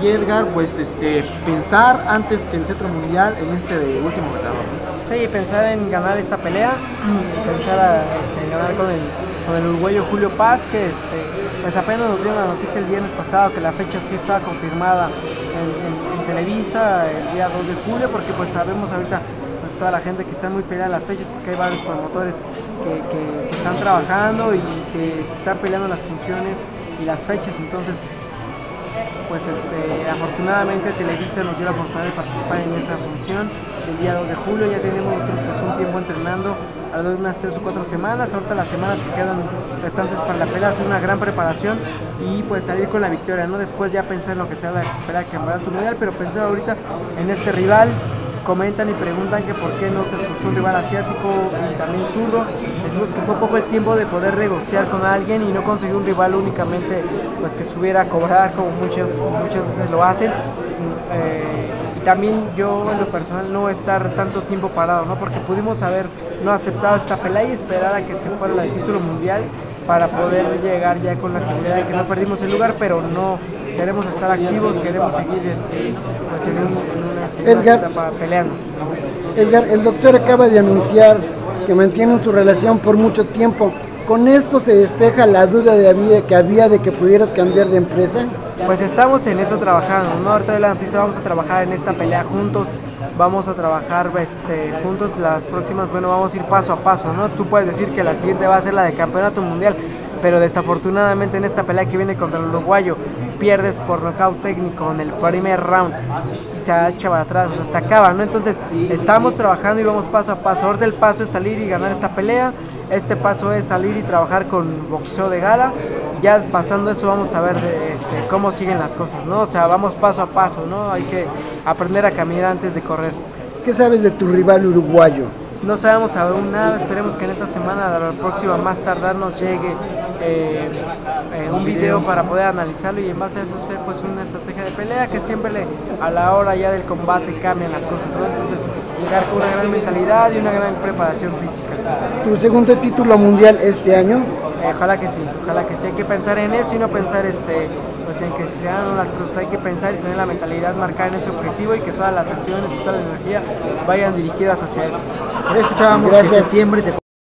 Y Edgar, pues pensar antes que el cetro mundial en este último retador, ¿no? Sí, pensar en ganar esta pelea, pensar en ganar con el uruguayo Julio Paz, que pues apenas nos dio la noticia el viernes pasado que la fecha sí estaba confirmada en Televisa el día 2 de julio, porque pues sabemos ahorita pues toda la gente que está muy peleada en las fechas, porque hay varios promotores que están trabajando y que se están peleando las funciones y las fechas. Entonces pues afortunadamente Televisa nos dio la oportunidad de participar en esa función el día 2 de julio. Ya tenemos nosotros pues un tiempo entrenando, alrededor de unas 3 o 4 semanas. Ahorita las semanas que quedan restantes para la pelea, hacer una gran preparación y pues salir con la victoria, ¿no? Después ya pensar en lo que sea la pelea que campeonato mundial, pero pensar ahorita en este rival. Comentan y preguntan que por qué no se escogió un rival asiático y también zurdo. Decimos que fue poco el tiempo de poder negociar con alguien y no conseguir un rival únicamente pues que subiera a cobrar como muchas veces lo hacen. Y también yo en lo personal no estar tanto tiempo parado, ¿no? Porque pudimos haber no aceptado esta pelea y esperar a que se fuera el título mundial para poder llegar ya con la seguridad de que no perdimos el lugar, pero no queremos estar activos, queremos seguir pues en una etapa peleando. Edgar, el doctor acaba de anunciar que mantienen su relación por mucho tiempo. ¿Con esto se despeja la duda que había de que pudieras cambiar de empresa? Pues estamos en eso trabajando, ¿no? Ahorita de la noticia vamos a trabajar en esta pelea juntos, vamos a trabajar juntos las próximas, bueno, vamos a ir paso a paso, ¿no? Tú puedes decir que la siguiente va a ser la de campeonato mundial, pero desafortunadamente en esta pelea que viene contra el uruguayo pierdes por nocaut técnico en el primer round y se echa para atrás, o sea, se acaba, ¿no? Entonces estamos trabajando y vamos paso a paso. Ahorita el paso es salir y ganar esta pelea, este paso es salir y trabajar con boxeo de gala. Ya pasando eso vamos a ver cómo siguen las cosas, ¿no? O sea, vamos paso a paso, ¿no? Hay que aprender a caminar antes de correr. ¿Qué sabes de tu rival uruguayo? No sabemos aún nada, esperemos que en esta semana, la próxima más tardar, nos llegue un video para poder analizarlo y en base a eso hacer pues una estrategia de pelea que siempre a la hora ya del combate cambian las cosas, ¿no? Entonces llegar con una gran mentalidad y una gran preparación física. ¿Tu segundo título mundial este año? Ojalá que sí, hay que pensar en eso y no pensar pues en que si se dan las cosas, hay que pensar y tener la mentalidad marcada en ese objetivo y que todas las acciones y toda la energía vayan dirigidas hacia eso. Escuchábamos que en septiembre te